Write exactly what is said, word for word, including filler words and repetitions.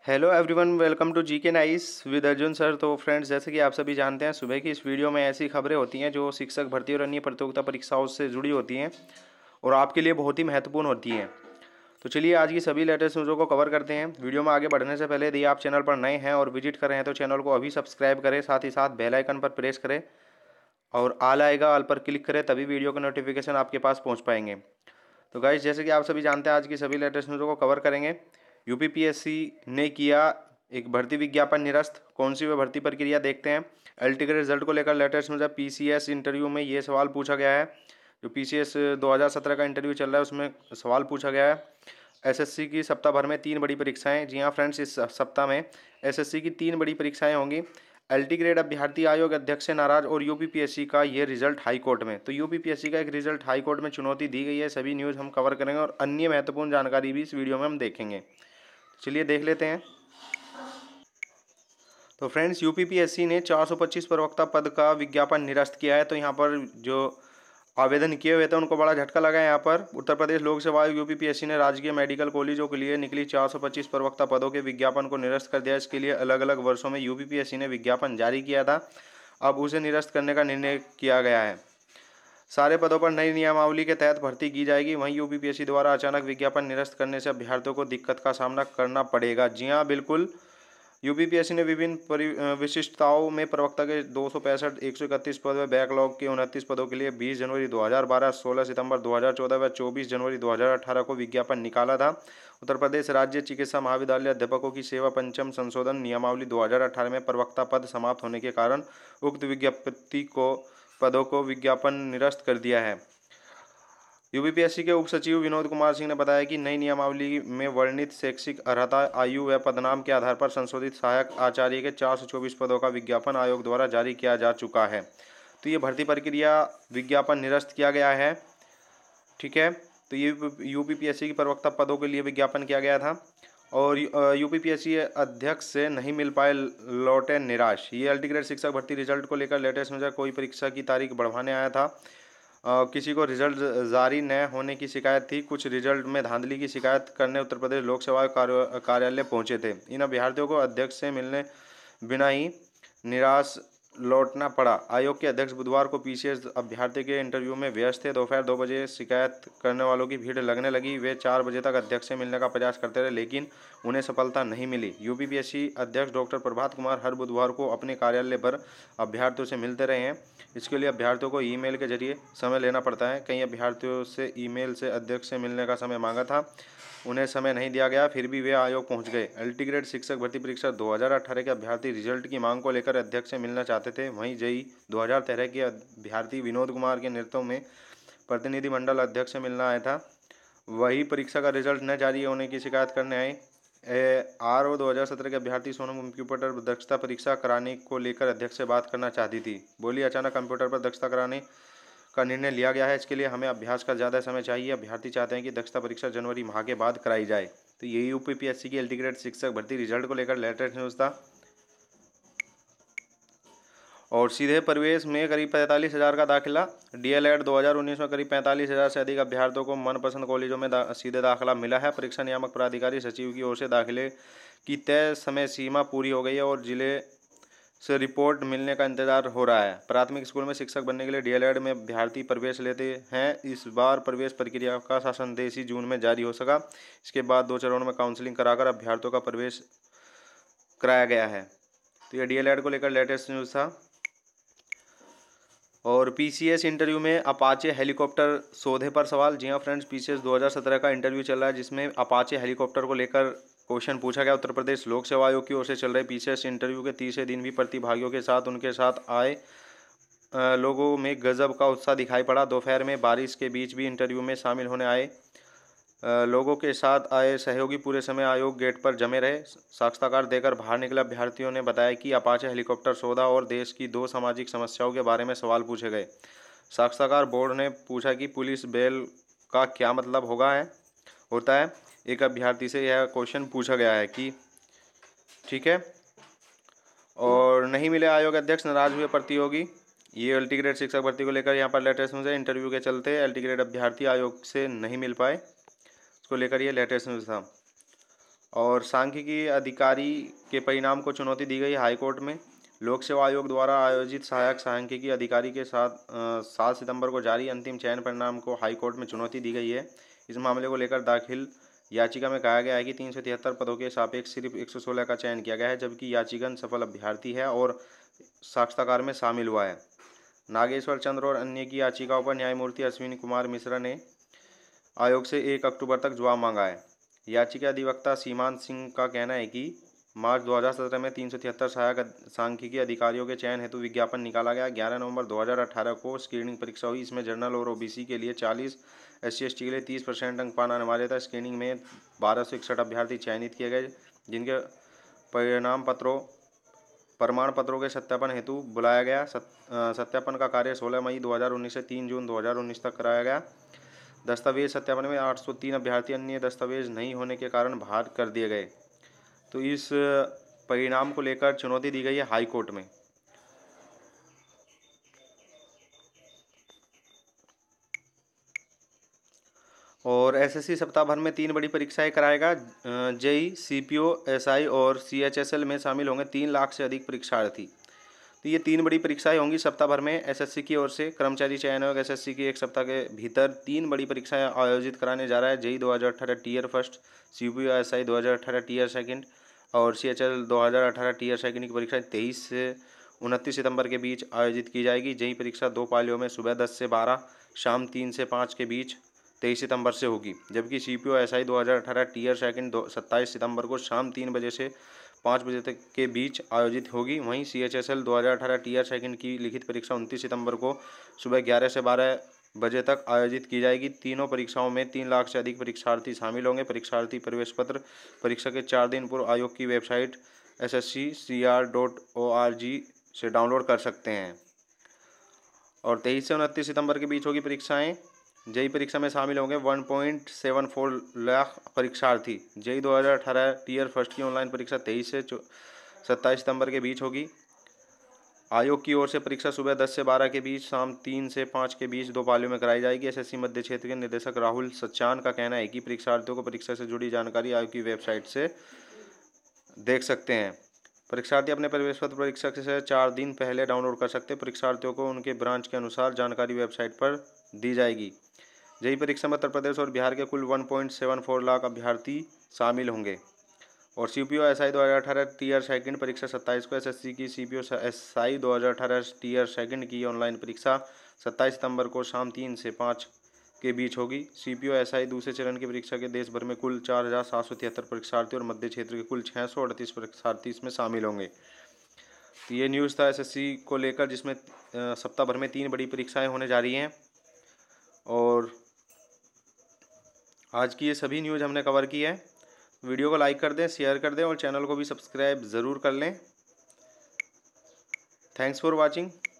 Hello everyone, welcome to G K nice with Arjun sir. तो friends, जैसे कि आप सभी जानते हैं, सुबह की इस वीडियो में ऐसी खबरें होती हैं जो शिक्षक भर्ती और अन्य प्रतियोगिता परीक्षाओं से जुड़ी होती हैं और आपके लिए बहुत ही महत्वपूर्ण होती हैं। तो चलिए आज की सभी लेटेस्ट न्यूज़ों को कवर करते हैं। वीडियो में आगे बढ़ने से पहले यदि आप चैनल पर नए हैं और विजिट कर रहे हैं तो चैनल को अभी सब्सक्राइब करें, साथ ही साथ बेल आइकन पर प्रेस करें और आल आएगा, आल पर क्लिक करें, तभी वीडियो के नोटिफिकेशन आपके पास पहुँच पाएंगे। तो गाइस, जैसे कि आप सभी जानते हैं, आज की सभी लेटेस्ट न्यूज़ों को कवर करेंगे। यूपीपीएससी ने किया एक भर्ती विज्ञापन निरस्त, कौन सी वह भर्ती प्रक्रिया देखते हैं। एलटी के रिजल्ट को लेकर लेटेस्ट न्यूज़ है। पीसीएस इंटरव्यू में ये सवाल पूछा गया है। जो पीसीएस दो हज़ार सत्रह का इंटरव्यू चल रहा है उसमें सवाल पूछा गया है। एसएससी की सप्ताह भर में तीन बड़ी परीक्षाएं। जी हाँ फ्रेंड्स, इस सप्ताह में एसएससी की तीन बड़ी परीक्षाएं होंगी। एलटी ग्रेड अभ्यर्थी आयोग अध्यक्ष से नाराज और यूपीपीएससी का ये रिजल्ट हाई कोर्ट में। तो यूपीपीएससी का एक रिजल्ट हाई कोर्ट में चुनौती दी गई है। सभी न्यूज़ हम कवर करेंगे और अन्य महत्वपूर्ण जानकारी भी इस वीडियो में हम देखेंगे। चलिए देख लेते हैं। तो फ्रेंड्स, यूपीपीएससी ने चार सौ पच्चीस प्रवक्ता पद का विज्ञापन निरस्त किया है। तो यहाँ पर जो आवेदन किए हुए थे उनको बड़ा झटका लगा है। यहाँ पर उत्तर प्रदेश लोक सेवा आयोग यूपीपीएससी ने राजकीय मेडिकल कॉलेजों के लिए निकली चार सौ पच्चीस प्रवक्ता पदों के विज्ञापन को निरस्त कर दिया। इसके लिए अलग अलग वर्षों में यूपीपीएससी ने विज्ञापन जारी किया था, अब उसे निरस्त करने का निर्णय किया गया है। सारे पदों पर नई नियमावली के तहत भर्ती की जाएगी। वहीं यूपीपीएससी द्वारा अचानक विज्ञापन निरस्त करने से अभ्यर्थियों को दिक्कत का सामना करना पड़ेगा। जी हाँ, बिल्कुल। यूपीपीएससी ने विभिन्न परि विशिष्टताओं में प्रवक्ता के दो सौ पैंसठ एक सौ इकतीस पद व बैकलॉग के उनतीस पदों के लिए बीस जनवरी दो हज़ार बारह, सोलह सितंबर दो हज़ार चौदह व चौबीस जनवरी दो हज़ार अठारह को विज्ञापन निकाला था। उत्तर प्रदेश राज्य चिकित्सा महाविद्यालय अध्यापकों की सेवा पंचम संशोधन नियमावली दो हज़ार अठारह में प्रवक्ता पद समाप्त होने के कारण उक्त विज्ञप्ति को पदों को विज्ञापन निरस्त कर दिया है। यूपीपीएससी के उप सचिव विनोद कुमार सिंह ने बताया कि नई नियमावली में वर्णित शैक्षिक अर्हता, आयु व पदनाम के आधार पर संशोधित सहायक आचार्य के चार सौ चौबीस पदों का विज्ञापन आयोग द्वारा जारी किया जा चुका है। तो ये भर्ती प्रक्रिया विज्ञापन निरस्त किया गया है। ठीक है, तो ये यूपीपीएससी की प्रवक्ता पदों के लिए विज्ञापन किया गया था और यूपीपीएससी अध्यक्ष से नहीं मिल पाए, लौटे निराश। ये एलटी ग्रेड शिक्षक भर्ती रिजल्ट को लेकर लेटेस्ट न्यूज़ है। कोई परीक्षा की तारीख बढ़वाने आया था, Uh, किसी को रिजल्ट जारी न होने की शिकायत थी। कुछ रिजल्ट में धांधली की शिकायत करने उत्तर प्रदेश लोक सेवा कार्यालय पहुंचे थे। इन अभ्यर्थियों को अध्यक्ष से मिलने बिना ही निराश लौटना पड़ा। आयोग के अध्यक्ष बुधवार को पीसीएस अभ्यर्थी के इंटरव्यू में व्यस्त थे। दोपहर दो बजे शिकायत करने वालों की भीड़ लगने लगी। वे चार बजे तक अध्यक्ष से मिलने का प्रयास करते रहे, लेकिन उन्हें सफलता नहीं मिली। यूपीपीएससी अध्यक्ष डॉक्टर प्रभात कुमार हर बुधवार को अपने कार्यालय पर अभ्यर्थियों से मिलते रहे हैं। इसके लिए अभ्यर्थियों को ईमेल के जरिए समय लेना पड़ता है। कई अभ्यर्थियों से ईमेल से अध्यक्ष से मिलने का समय मांगा था, उन्हें समय नहीं दिया गया, फिर भी वे आयोग पहुंच गए। एलटी ग्रेड शिक्षक भर्ती परीक्षा दो हज़ार अठारह के अभ्यर्थी रिजल्ट की मांग को लेकर अध्यक्ष से मिलना चाहते थे। वहीं जेई दो हज़ार तेरह के अभ्यर्थी विनोद कुमार के नेतृत्व में प्रतिनिधिमंडल अध्यक्ष से मिलना आया था। वही परीक्षा का रिजल्ट न जारी होने की शिकायत करने आए। आर ओ दो हज़ार सत्रह के अभ्यर्थी सोनम कंप्यूटर दक्षता परीक्षा कराने को लेकर अध्यक्ष से बात करना चाहती थी। बोली, अचानक कंप्यूटर पर दक्षता कराने का निर्णय लिया गया है। इसके लिए हमें अभ्यास का ज़्यादा समय चाहिए। अभ्यर्थी चाहते हैं कि दक्षता परीक्षा जनवरी माह के बाद कराई जाए। तो ये यूपीपीएससी की एलटी ग्रेड शिक्षक भर्ती रिजल्ट को लेकर लेटेस्ट न्यूज़ था। और सीधे प्रवेश में करीब पैंतालीस हज़ार का दाखिला। डीएलएड दो हज़ार उन्नीस में करीब पैंतालीस हज़ार से अधिक अभ्यर्थियों को मनपसंद कॉलेजों में दा, सीधे दाखिला मिला है। परीक्षा नियामक प्राधिकारी सचिव की ओर से दाखिले की तय समय सीमा पूरी हो गई है और जिले से रिपोर्ट मिलने का इंतजार हो रहा है। प्राथमिक स्कूल में शिक्षक बनने के लिए डीएलएड में अभ्यर्थी प्रवेश लेते हैं। इस बार प्रवेश प्रक्रिया का शासन देशी जून में जारी हो सका। इसके बाद दो चरणों में काउंसलिंग कराकर अभ्यर्थियों का प्रवेश कराया गया है। तो ये डीएलएड को लेकर लेटेस्ट न्यूज़ था। और पीसीएस इंटरव्यू में अपाचे हेलीकॉप्टर सौदे पर सवाल। जी हाँ फ्रेंड्स, पीसीएस दो हज़ार सत्रह का इंटरव्यू चल रहा है जिसमें अपाचे हेलीकॉप्टर को लेकर क्वेश्चन पूछा गया। उत्तर प्रदेश लोक सेवा आयोग की ओर से चल रहे पीसीएस इंटरव्यू के तीसरे दिन भी प्रतिभागियों के साथ उनके साथ आए लोगों में गजब का उत्साह दिखाई पड़ा। दोपहर में बारिश के बीच भी इंटरव्यू में शामिल होने आए लोगों के साथ आए सहयोगी पूरे समय आयोग गेट पर जमे रहे। साक्षात्कार देकर बाहर निकले अभ्यर्थियों ने बताया कि अपाचे हेलीकॉप्टर सौदा और देश की दो सामाजिक समस्याओं के बारे में सवाल पूछे गए। साक्षात्कार बोर्ड ने पूछा कि पुलिस बेल का क्या मतलब होगा है होता है। एक अभ्यर्थी से यह क्वेश्चन पूछा गया है कि ठीक है। और नहीं मिले आयोग अध्यक्ष, नाराज हुए प्रतियोगी। ये एलटी ग्रेड शिक्षक भर्ती को लेकर यहाँ पर लेटेस्ट न्यूज़ है। इंटरव्यू के चलते एलटी ग्रेड अभ्यर्थी आयोग से नहीं मिल पाए, को लेकर ये लेटेस्ट न्यूज़ था। और सांख्यिकी अधिकारी के परिणाम को चुनौती दी गई हाईकोर्ट में। लोक सेवा आयोग द्वारा आयोजित सहायक सांख्यिकी अधिकारी के साथ सात सितंबर को जारी अंतिम चयन परिणाम को हाईकोर्ट में चुनौती दी गई है। इस मामले को लेकर दाखिल याचिका में कहा गया है कि तीन सौ तिहत्तर पदों के सापेक्ष सिर्फ एक सौ सोलह का चयन किया गया है, जबकि याचिकन सफल अभ्यर्थी है और साक्षात्कार में शामिल हुआ है। नागेश्वर चंद्र और अन्य की याचिकाओं पर न्यायमूर्ति अश्विनी कुमार मिश्रा ने आयोग से एक अक्टूबर तक जवाब मांगा है। याचिका अधिवक्ता सीमांत सिंह का कहना है कि मार्च दो हज़ार सत्रह में तीन सौ तिहत्तर सहायक सांख्यिकी अधिकारियों के चयन हेतु विज्ञापन निकाला गया। ग्यारह नवंबर दो हज़ार अठारह को स्क्रीनिंग परीक्षा हुई। इसमें जनरल और ओबीसी के लिए चालीस, एस सी एस टी के लिए तीस परसेंट अंक पाना अनिवार्य था। स्क्रीनिंग में बारह सौ इकसठ अभ्यर्थी चयनित किए गए, जिनके परिणाम पत्रों प्रमाण पत्रों के सत्यापन हेतु बुलाया गया। सत्यापन का कार्य सोलह मई दो हज़ार उन्नीस से तीन जून दो हज़ार उन्नीस तक कराया गया। दस्तावेज सत्यापन में आठ सौ तीन अभ्यर्थी अन्य दस्तावेज नहीं होने के कारण बाहर कर दिए गए। तो इस परिणाम को लेकर चुनौती दी गई है हाई कोर्ट में। और एसएससी सप्ताह भर में तीन बड़ी परीक्षाएं कराएगा। जेई, सीपीओ, एसआई और सीएचएसएल में शामिल होंगे तीन लाख से अधिक परीक्षार्थी। तो ये तीन बड़ी परीक्षाएं होंगी सप्ताह भर में। एसएससी की ओर से कर्मचारी चयन आयोग एसएससी की एक सप्ताह के भीतर तीन बड़ी परीक्षाएं आयोजित कराने जा रहा है। जेई दो हज़ार अठारह टीयर फर्स्ट, सीपीओ एसआई दो हज़ार अठारह टीयर सेकंड और सीएचएल दो हज़ार अठारह टीयर सेकंड की परीक्षाएं तेईस से उनतीस सितंबर के बीच आयोजित की जाएगी। जेई परीक्षा दो पालियों में सुबह दस से बारह, शाम तीन से पाँच के बीच तेईस सितंबर से होगी, जबकि सीपीओ एसआई दो हज़ार अठारह टीयर सेकंड सत्ताईस सितंबर को शाम तीन बजे से पाँच बजे तक के बीच आयोजित होगी। वहीं सीएचएसएल दो हज़ार अठारह टीयर सेकंड की लिखित परीक्षा उनतीस सितंबर को सुबह ग्यारह से बारह बजे तक आयोजित की जाएगी। तीनों परीक्षाओं में तीन लाख से अधिक परीक्षार्थी शामिल होंगे। परीक्षार्थी प्रवेश पत्र परीक्षा के चार दिन पूर्व आयोग की website S S C C R dot O R G से डाउनलोड कर सकते हैं। और तेईस से उनतीस सितंबर के बीच होगी परीक्षाएं। जेई परीक्षा में शामिल होंगे एक पॉइंट सात चार लाख परीक्षार्थी। जेई दो हज़ार अठारह टीयर फर्स्ट की ऑनलाइन परीक्षा तेईस से सत्ताईस सितंबर के बीच होगी। आयोग की ओर से परीक्षा सुबह दस से बारह के बीच, शाम तीन से पाँच के बीच दो पालियों में कराई जाएगी। एसएससी मध्य क्षेत्र के निदेशक राहुल सच्चान का कहना है कि परीक्षार्थियों को परीक्षा से जुड़ी जानकारी आयोग की वेबसाइट से देख सकते हैं। परीक्षार्थी अपने प्रवेश पत्र परीक्षा से चार दिन पहले डाउनलोड कर सकते हैं। परीक्षार्थियों को उनके ब्रांच के अनुसार जानकारी वेबसाइट पर दी जाएगी। जेई परीक्षा में उत्तर प्रदेश और बिहार के कुल एक पॉइंट सात चार लाख अभ्यर्थी शामिल होंगे। और सीपीओ एसआई दो हज़ार अठारह टीयर सेकंड परीक्षा सत्ताईस को, एसएससी की सीपीओ एसआई दो हज़ार अठारह टीयर सेकंड की ऑनलाइन परीक्षा सत्ताईस सितंबर को शाम तीन से पाँच के बीच होगी। सीपीओ एसआई दूसरे चरण की परीक्षा के देश भर में कुल चार हज़ार सात सौ तिहत्तर परीक्षार्थी और मध्य क्षेत्र के कुल छः सौ अड़तीस परीक्षार्थी इसमें शामिल होंगे। तो ये न्यूज़ था एसएससी को लेकर, जिसमें सप्ताह भर में तीन बड़ी परीक्षाएँ होने जा रही हैं। और आज की ये सभी न्यूज़ हमने कवर की है। वीडियो को लाइक कर दें, शेयर कर दें और चैनल को भी सब्सक्राइब ज़रूर कर लें। Thanks for watching.